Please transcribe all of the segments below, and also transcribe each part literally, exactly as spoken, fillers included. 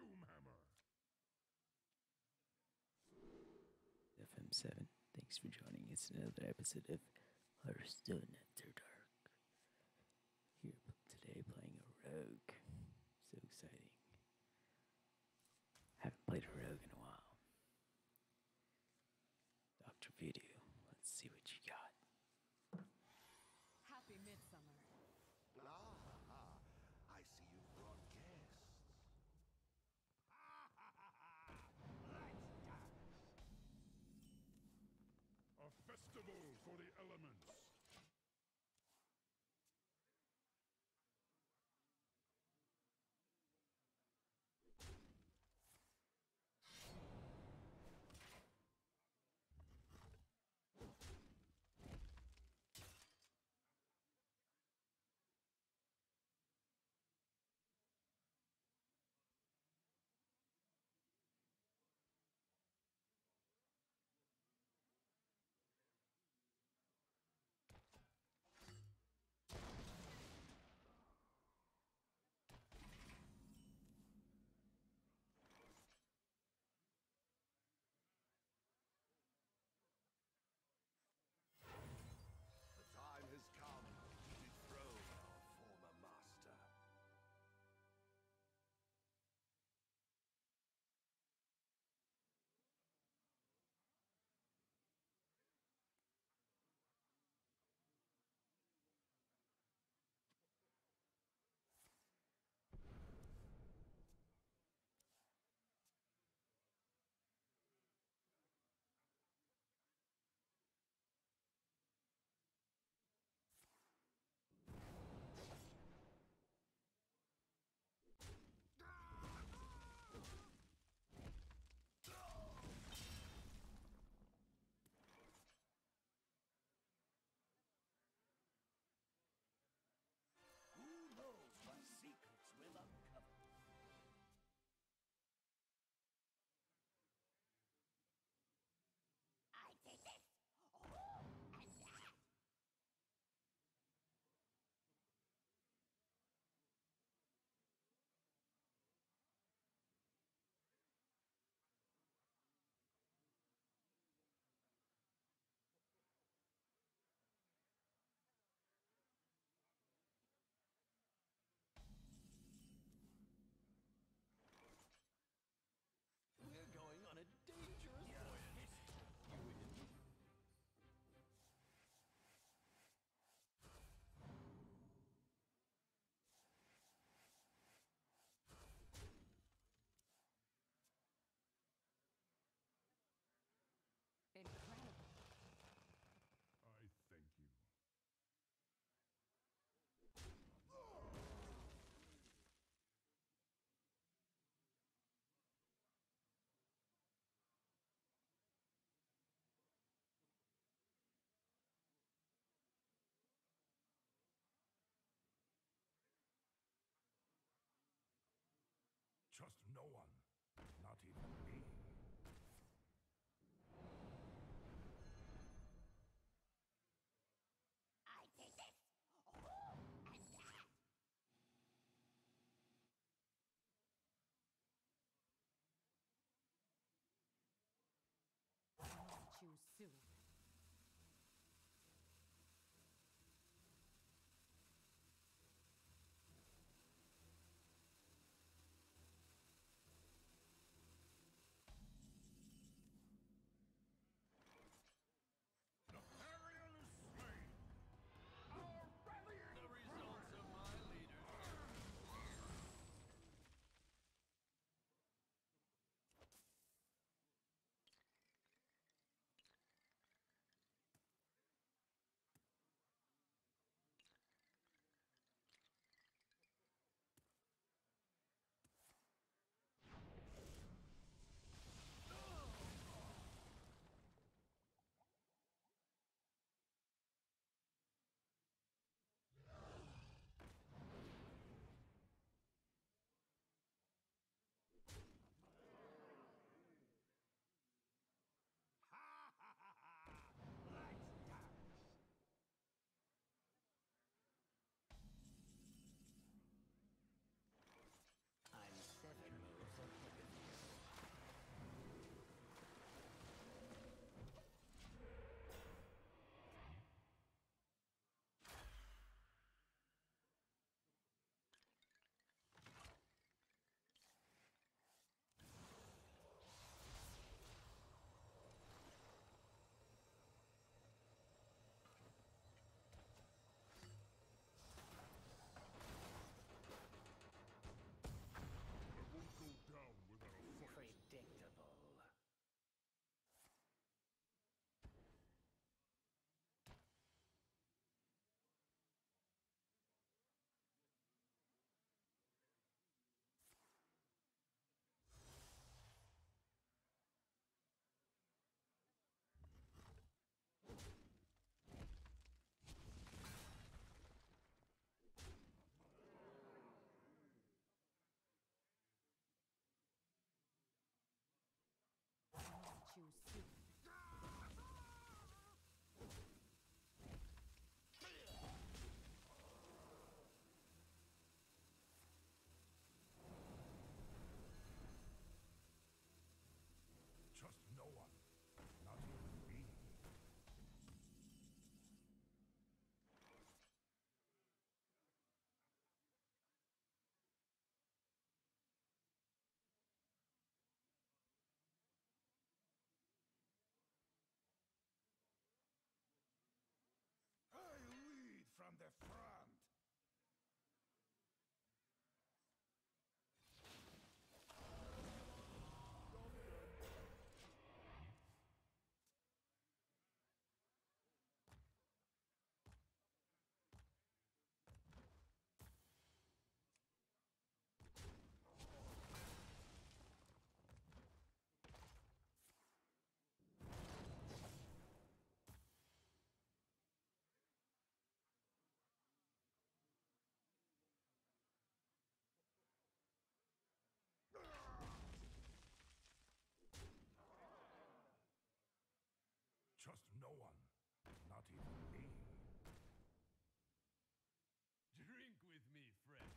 Doomhammer. F M seven, thanks for joining us in another episode of Hearthstone After Dark. Here today playing a rogue. So exciting. Haven't played a rogue in a while. Doctor Voodoo, let's see what you got. Happy Midsummer. Ah, I see you've brought guests. Let's dance. A festival for the elements. no one, not even me. Drink with me, friend.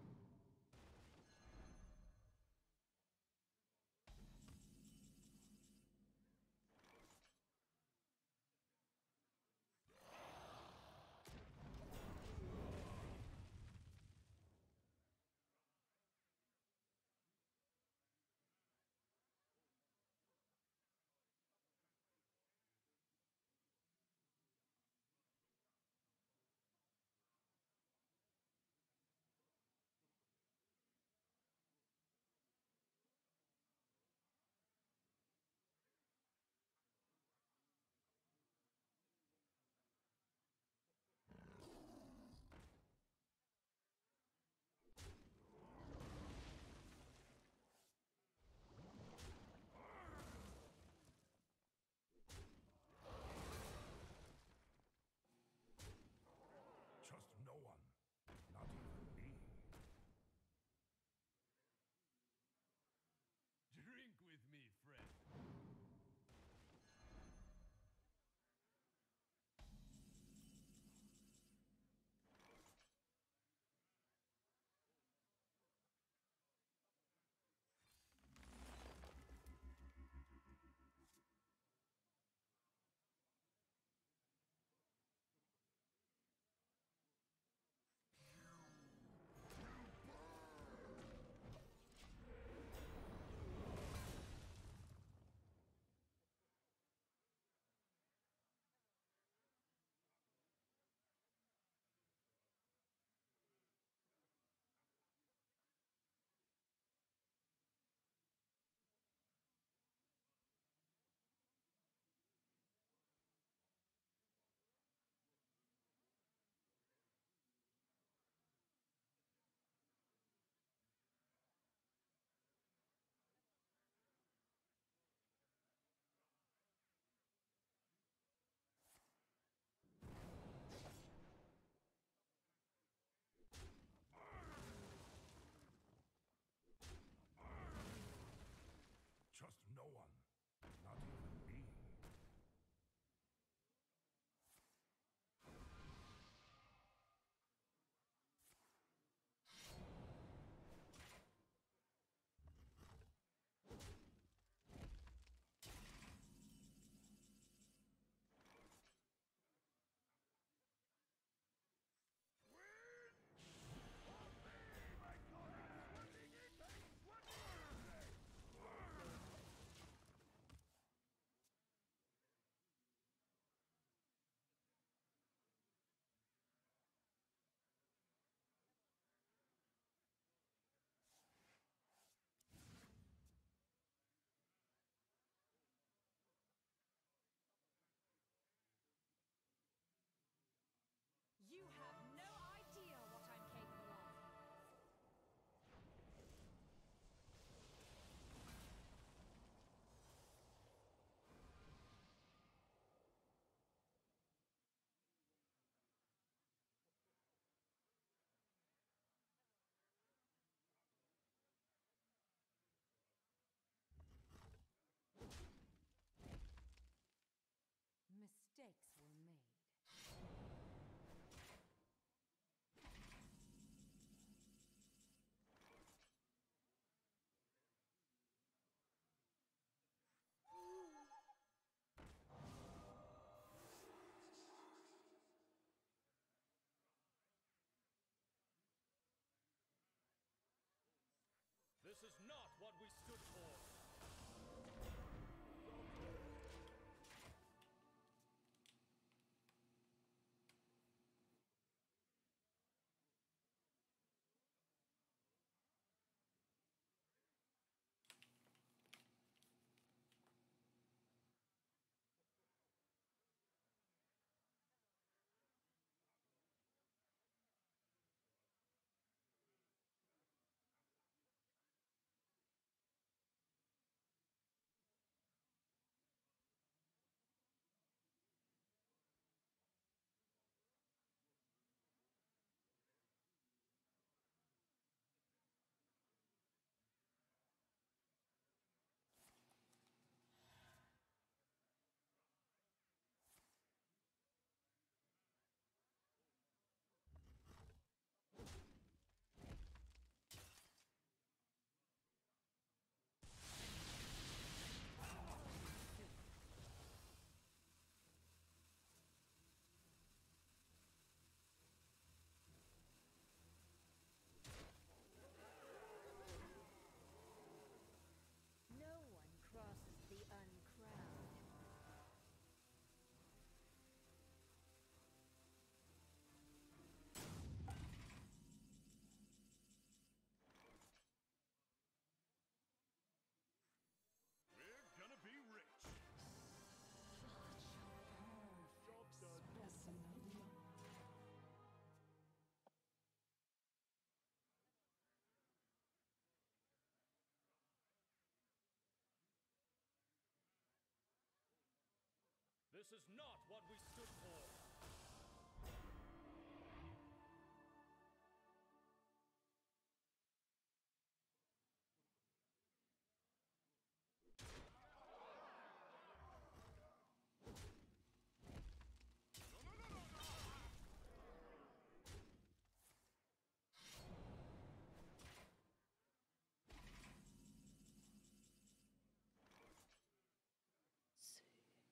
Trust no one, not even me. Drink with me, friend. Trust no one, not even me. You have no idea what I'm capable of. Mistakes were made. This is not what we stood for. This is not what we stood for. See.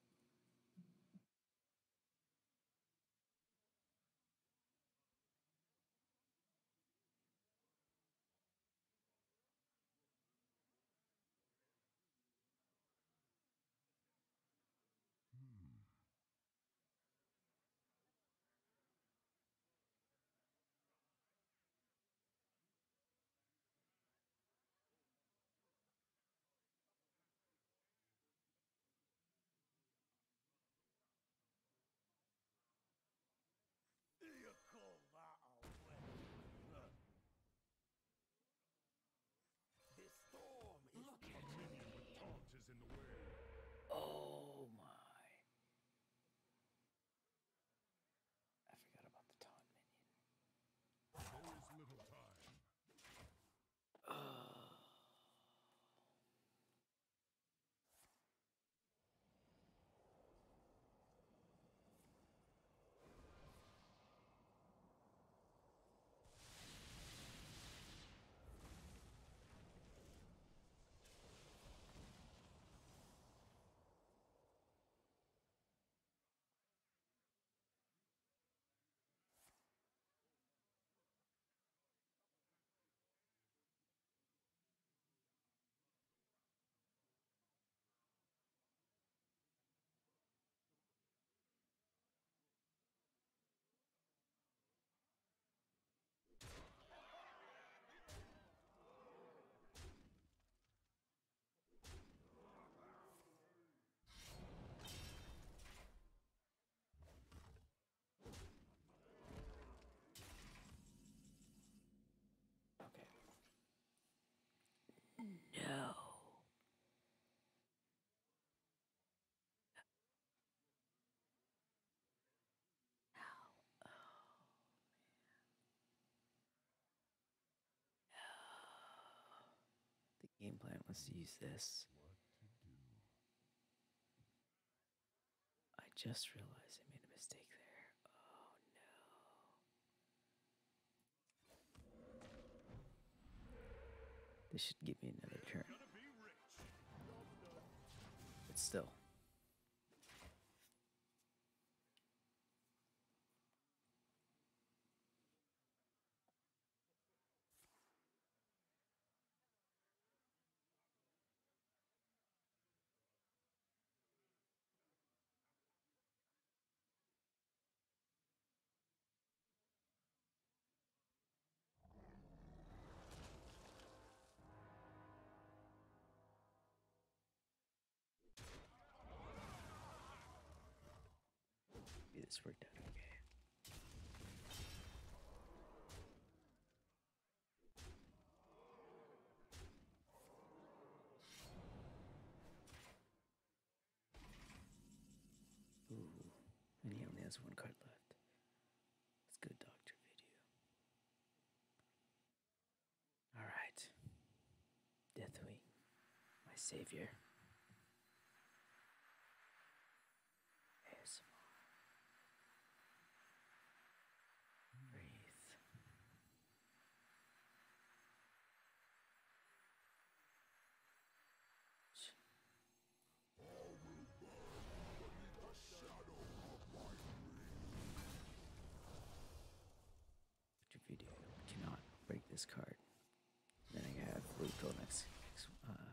You call that a weapon? The storm is A minion with taunt is in the way. Oh my. I forgot about the taunt minion. There is little time. Okay. No. The game plan was to use this. I just realized I made a mistake there. Oh no. This should give me another turn. Gonna be rich. But still. Maybe this worked out okay. Ooh, and he only has one card left. Let's go Doctor Video. Alright. Deathwing, my savior. A S M R. Breathe. Doctor Video cannot break this card. Then I have lethal next, next, uh,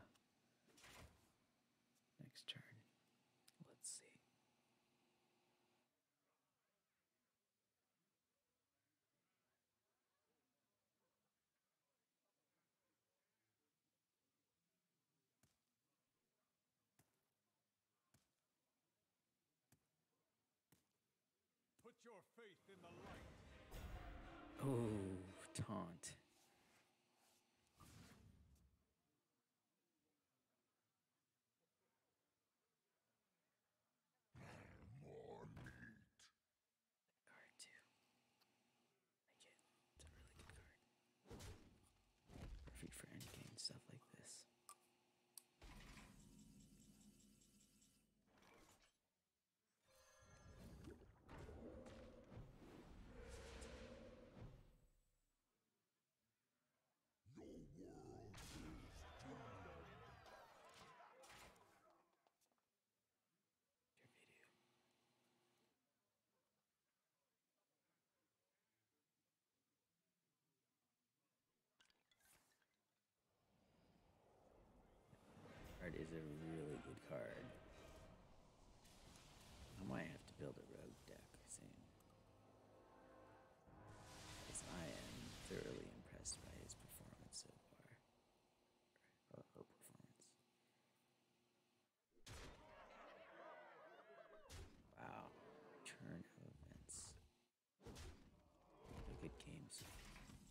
next turn. Let's see. Put your faith in the light. Oh, taunt. is a really good card. I might have to build a rogue deck soon. Because I am thoroughly impressed by his performance so far. Or, oh, oh, performance. Wow. Turn of events. What a good game so far.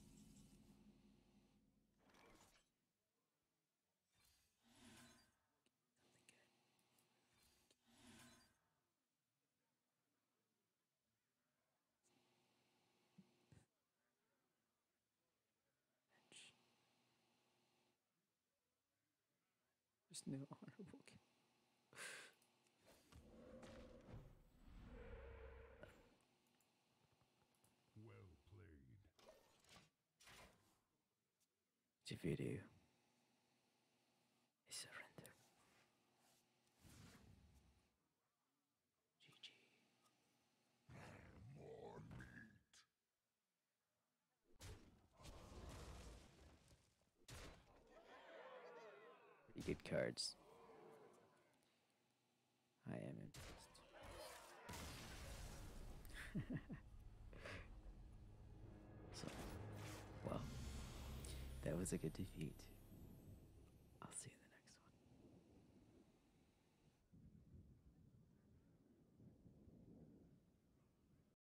There's no honorable kill. Well played. Javidu. I surrender. G G. More meat. Pretty good cards. I am impressed. So, well, that was a good defeat.